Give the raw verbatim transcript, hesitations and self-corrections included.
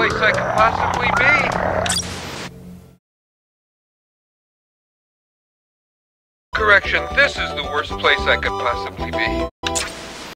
place I could possibly be. Correction, this is the worst place I could possibly be.